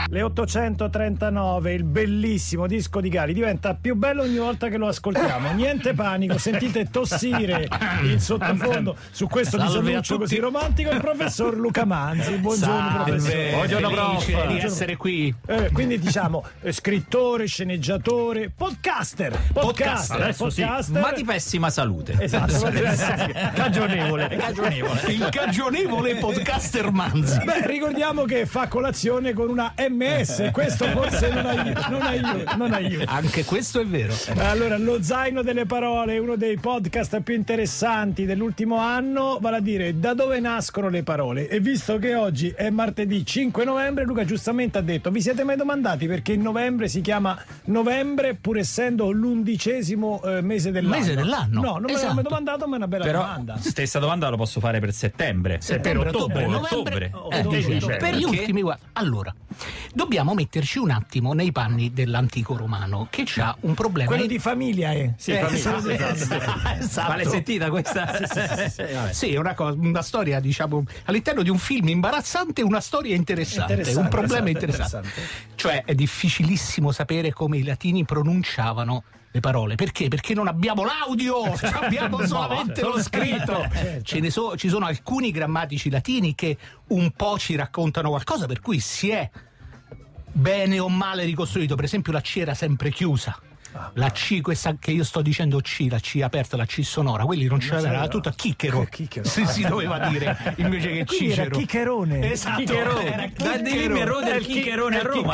Le 839, il bellissimo disco di Gali diventa più bello ogni volta che lo ascoltiamo. Niente panico, sentite tossire in sottofondo su questo disannuncio così romantico il professor Luca Manzi. Buongiorno professore. Buongiorno prof. Di essere qui. Quindi diciamo scrittore, sceneggiatore, podcaster, ma di pessima salute. Esatto, cagionevole. Il cagionevole podcaster Manzi. Beh, ricordiamo che fa colazione con una MS, questo forse non aiuta. Anche questo è vero. Allora, Lo zaino delle parole, uno dei podcast più interessanti dell'ultimo anno, vale a dire da dove nascono le parole. E visto che oggi è martedì 5 novembre, Luca giustamente ha detto: vi siete mai domandati perché il novembre si chiama novembre pur essendo l'11° mese dell'anno? No, non me l'ho mai domandato, ma è una bella domanda. Stessa domanda la posso fare per settembre. Per ottobre. Per gli ultimi, guarda. Allora, dobbiamo metterci un attimo nei panni dell'antico romano che c'ha un problema. Quello di famiglia, Esatto. Ma l'hai sentita questa? Sì, è una storia, diciamo, all'interno di un film imbarazzante, una storia interessante, un problema interessante. Cioè, è difficilissimo sapere come i latini pronunciavano le parole. Perché? Perché non abbiamo l'audio, abbiamo solamente lo scritto. Ci sono alcuni grammatici latini che un po' ci raccontano qualcosa, per cui si è bene o male ricostruito. Per esempio la C era sempre chiusa. La C, questa che io sto dicendo C, la C aperta, la C sonora, quelli non c'era, era tutta chicchero. Si doveva dire invece che Cicero. Era chiccherone. Esatto. Chiccherone. Del chiccherone a Roma.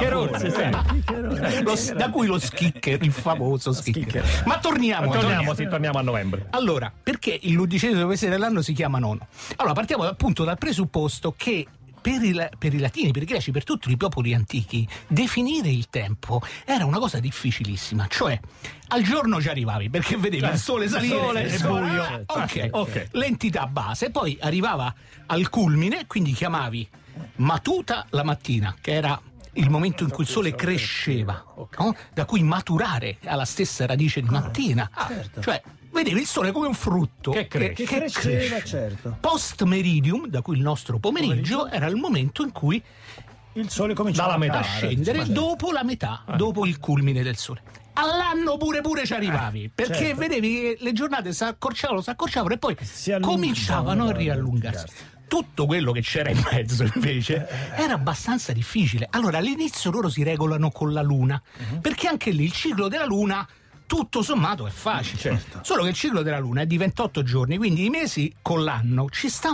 Da cui lo schicker, il famoso schicker. Ma torniamo a novembre. Allora, perché l'11° mese dell'anno si chiama nono? Allora, partiamo appunto dal presupposto che per i latini, per i greci, per tutti i popoli antichi, definire il tempo era una cosa difficilissima. Cioè, al giorno ci arrivavi perché vedevi il sole salire e buio. Ok. L'entità base, poi arrivava al culmine, quindi chiamavi matuta la mattina, che era il momento in cui il sole cresceva, no? Da cui maturare alla stessa radice di mattina. Cioè, vedevi il sole come un frutto che cresceva, certo. Post meridium, da cui il nostro pomeriggio, era il momento in cui il sole cominciava a scendere dopo la metà, dopo il culmine del sole. All'anno pure ci arrivavi, perché vedevi che le giornate si accorciavano e poi cominciavano a riallungarsi. Certo. Tutto quello che c'era in mezzo invece era abbastanza difficile. Allora all'inizio loro si regolano con la luna, perché anche lì il ciclo della luna tutto sommato è facile. Certo. Solo che il ciclo della luna è di 28 giorni, quindi i mesi con l'anno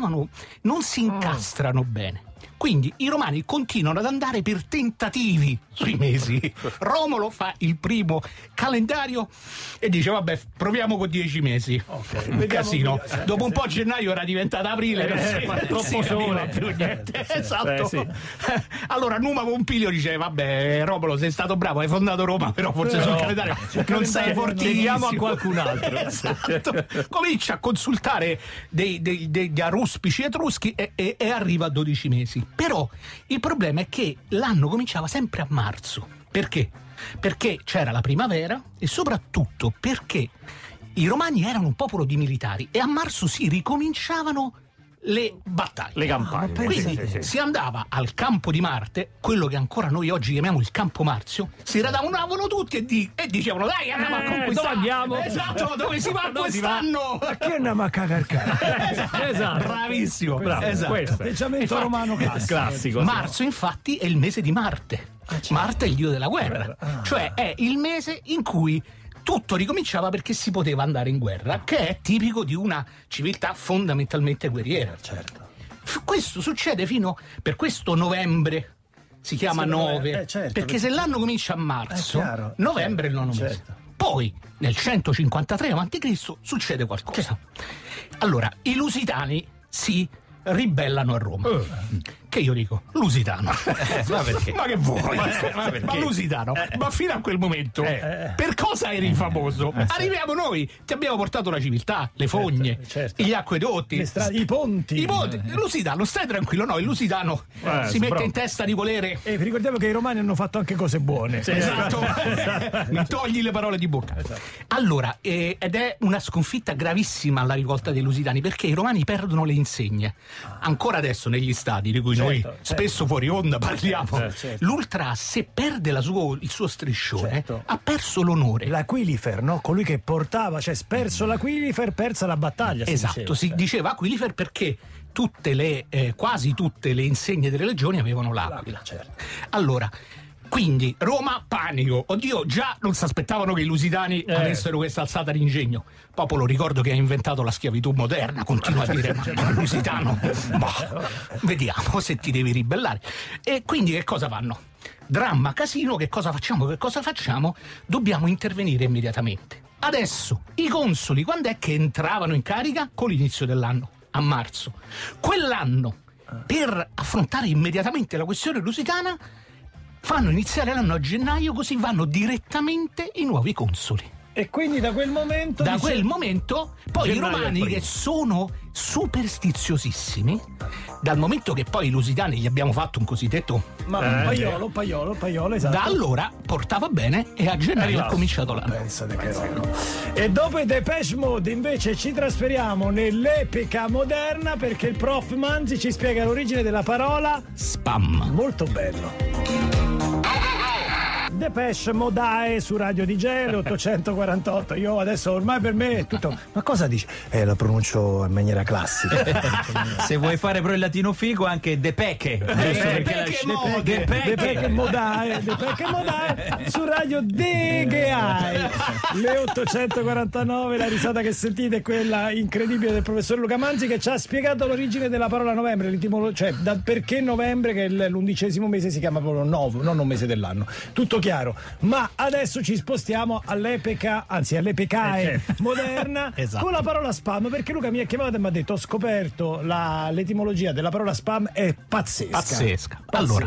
non si incastrano bene. Quindi i romani continuano ad andare per tentativi sui mesi. Romolo fa il primo calendario e dice: vabbè, proviamo con 10 mesi. Un casino. Dopo un po' gennaio era diventata aprile, troppo sole. Più niente. Esatto. Allora Numa Pompilio dice: vabbè, Romolo, sei stato bravo, hai fondato Roma, però forse sul calendario non sei fortissimo. Chiediamo a qualcun altro. Esatto. Comincia a consultare degli aruspici etruschi e arriva a 12 mesi. Però il problema è che l'anno cominciava sempre a marzo. Perché? Perché c'era la primavera e soprattutto perché i romani erano un popolo di militari e a marzo si ricominciavano le battaglie, le campagne. Quindi si andava al campo di Marte, quello che ancora noi oggi chiamiamo il campo Marzio, si radunavano tutti e dicevano: dai, andiamo a conquistare. Dove andiamo? Esatto, dove si va quest'anno? Che andiamo a cagare? Esatto. Bravissimo. Bravo. Esatto. Atteggiamento romano classico. Marzo infatti è il mese di Marte. Marte è il dio della guerra, cioè è il mese in cui tutto ricominciava perché si poteva andare in guerra, che è tipico di una civiltà fondamentalmente guerriera. Certo. Questo succede per questo novembre si chiama 9, perché se l'anno comincia a marzo, novembre è il nono mese. Poi nel 153 a.C. succede qualcosa. Allora, i lusitani si ribellano a Roma. Che io dico, lusitano. Ma perché? Ma che vuoi? Ma lusitano. Ma fino a quel momento, per cosa eri famoso? Arriviamo noi, ti abbiamo portato la civiltà, le fogne, gli acquedotti, i ponti. Lusitano, stai tranquillo, no, il lusitano si mette in testa di volere. Ricordiamo che i romani hanno fatto anche cose buone. Esatto. Mi togli le parole di bocca. Allora, ed è una sconfitta gravissima la rivolta dei lusitani, perché i romani perdono le insegne. Ancora adesso negli stadi di cui noi spesso fuori onda parliamo. L'ultra, se perde il suo striscione, ha perso l'onore. L'Aquilifer, no? Colui che portava, cioè perso l'Aquilifer, persa la battaglia. Esatto, si diceva Aquilifer perché quasi tutte le insegne delle legioni avevano l'aquila. Allora, quindi Roma, panico. Oddio, già non si aspettavano che i lusitani avessero questa alzata di ingegno. Popolo, ricordo, che ha inventato la schiavitù moderna, continua a dire ma lusitano, vediamo se ti devi ribellare. E quindi che cosa fanno? Dramma, casino, che cosa facciamo? Dobbiamo intervenire immediatamente. Adesso, i consoli, quando è che entravano in carica? Con l'inizio dell'anno, a marzo. Quell'anno, per affrontare immediatamente la questione lusitana, fanno iniziare l'anno a gennaio, così vanno direttamente i nuovi consoli. E quindi da quel momento... poi i romani, che sono superstiziosissimi, dal momento che poi i lusitani gli abbiamo fatto un cosiddetto paiolo, esatto. Da allora portava bene e a gennaio è cominciato l'anno. Pensate che roba. E dopo i Depeche Mode invece ci trasferiamo nell'epica moderna, perché il prof Manzi ci spiega l'origine della parola spam. Molto bello. Depeche Mode su Radio DJ 848. Io adesso ormai per me è tutto. Ma cosa dici? La pronuncio in maniera classica. Se vuoi fare però il latino figo, anche Depeche. Depeche Mode su Radio DGI. Le 849. La risata che sentite è quella incredibile del professor Luca Manzi, che ci ha spiegato l'origine della parola novembre, cioè perché novembre, che è l'11° mese, si chiama proprio novo, non un mese dell'anno. Tutto chiaro, ma adesso ci spostiamo all'epicae moderna, esatto, con la parola spam, perché Luca mi ha chiamato e mi ha detto: ho scoperto l'etimologia della parola spam è pazzesca. Allora,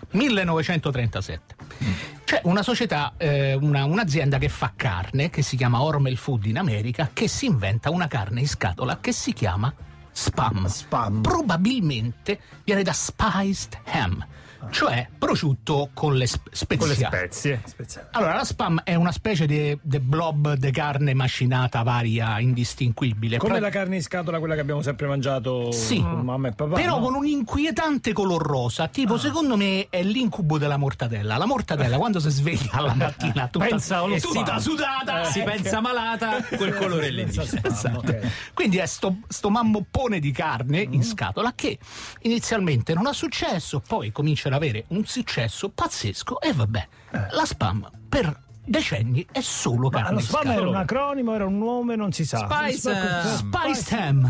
1937 c'è una società, un'azienda che fa carne, che si chiama Hormel Food in America, che si inventa una carne in scatola che si chiama spam. Probabilmente viene da spiced ham, cioè prosciutto con le spezie. Allora, la spam è una specie di blob di carne macinata varia, indistinguibile. Come la carne in scatola, quella che abbiamo sempre mangiato con mamma e papà. Però con un inquietante color rosa, tipo secondo me è l'incubo della mortadella. La mortadella quando si sveglia alla mattina tutta sudata, si pensa malata, quel colore lì. Esatto. Okay. Quindi è sto mammoppone di carne in scatola che inizialmente non ha successo, poi comincia ad avere un successo pazzesco e vabbè, la spam per decenni è solo carne. Ma lo spam era un acronimo, era un nome, non si sa. Spiced ham.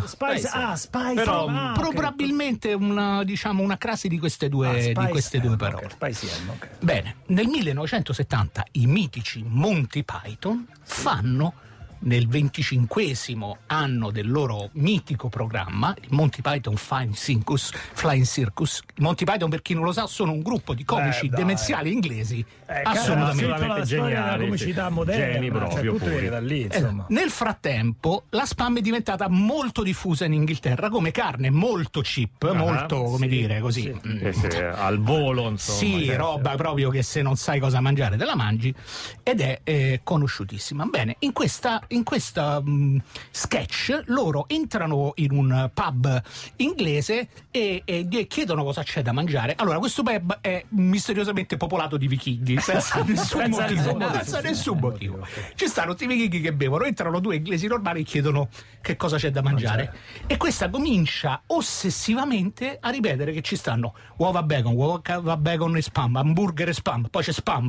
Però probabilmente una crasi di queste due parole. Okay. Bene, nel 1970 i mitici Monty Python fanno, nel 25° anno del loro mitico programma, il Monty Python Flying Circus. Il Monty Python, per chi non lo sa, sono un gruppo di comici demenziali inglesi assolutamente geniali, della comicità moderna, geni proprio, tutto viene da lì, insomma. Nel frattempo la spam è diventata molto diffusa in Inghilterra come carne, molto cheap, molto, come dire, così al volo, insomma. Sì, roba proprio che se non sai cosa mangiare te la mangi, ed è conosciutissima. Bene, in questa sketch loro entrano in un pub inglese e chiedono cosa c'è da mangiare. Allora, questo pub è misteriosamente popolato di vichinghi senza nessun motivo. Ci stanno questi vichinghi che bevono, entrano due inglesi normali e chiedono che cosa c'è da mangiare. E questa comincia ossessivamente a ripetere che ci stanno uova bacon e spam, hamburger e spam, poi c'è spam.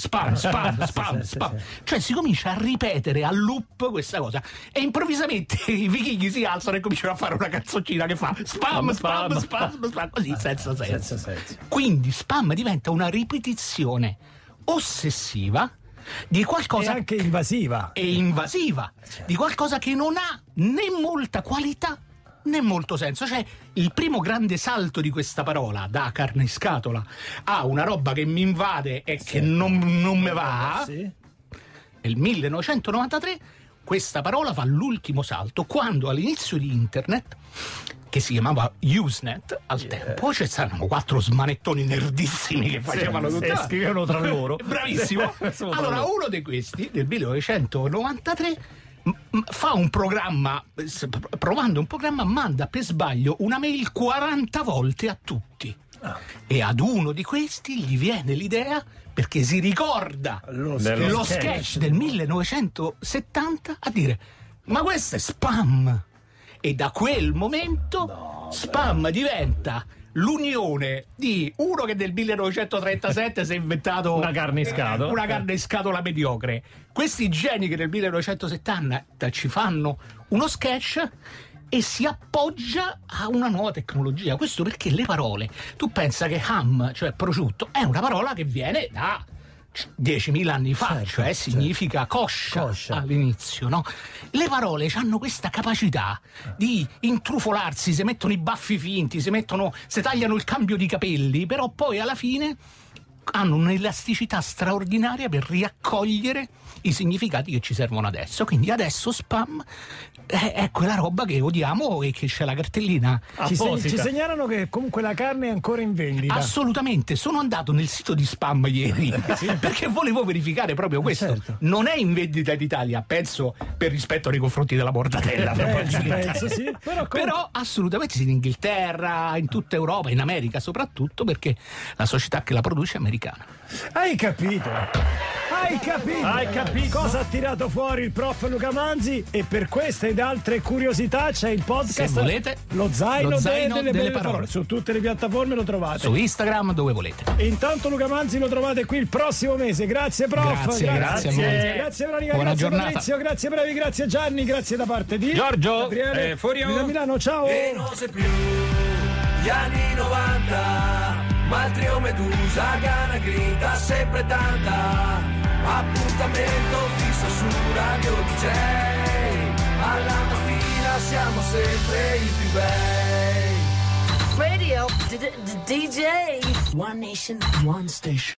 Cioè si comincia a ripetere a loop questa cosa e improvvisamente i vichinghi si alzano e cominciano a fare una canzoncina che fa spam così senza senso. Quindi spam diventa una ripetizione ossessiva di qualcosa, e anche invasiva, di qualcosa che non ha né molta qualità né molto senso. Cioè, il primo grande salto di questa parola, da carne in scatola a una roba che mi invade e che non mi va, nel 1993 questa parola fa l'ultimo salto, quando all'inizio di internet, che si chiamava Usenet al tempo, ci stavano 4 smanettoni nerdissimi che facevano tutto e scrivevano tra loro. Bravissimo. Allora, uno di questi, del 1993, fa un programma, provando un programma, manda per sbaglio una mail 40 volte a tutti. E ad uno di questi gli viene l'idea, perché si ricorda lo sketch del 1970, a dire: ma questo è Spam. E da quel momento Spam diventa l'unione di uno che nel 1937 si è inventato una carne in scatola mediocre. Questi geni che nel 1970 ci fanno uno sketch e si appoggia a una nuova tecnologia. Questo perché le parole, tu pensa che ham, cioè prosciutto, è una parola che viene da 10.000 anni fa, cioè significa coscia all'inizio, no? Le parole hanno questa capacità di intrufolarsi, si mettono i baffi finti, si tagliano il cambio di capelli, però poi alla fine hanno un'elasticità straordinaria per riaccogliere i significati che ci servono adesso. Quindi adesso Spam è quella roba che odiamo e che c'è la cartellina ci segnalano che comunque la carne è ancora in vendita. Assolutamente, sono andato nel sito di Spam ieri perché volevo verificare proprio questo. Non è in vendita in Italia, penso per rispetto nei confronti della mortadella, penso sì. Però assolutamente in Inghilterra, in tutta Europa, in America soprattutto, perché la società che la produce è americana. Hai capito cosa ha tirato fuori il prof Luca Manzi? E per queste ed altre curiosità c'è il podcast, se volete, lo zaino delle belle parole. Su tutte le piattaforme lo trovate, su Instagram, dove volete. E intanto Luca Manzi lo trovate qui il prossimo mese. Grazie prof, grazie Veronica, buona grazie giornata. Maurizio, grazie Bravi, grazie Gianni, grazie da parte di Giorgio, Gabriele, Furio da Milano, ciao. E non sei più gli anni 90, ma il trio Medusa, Gana Grinta, sempre tanta. Appuntamento fisso su Radio DJ, alla mattina siamo sempre i più bei. Radio DJ, One Nation, One Station.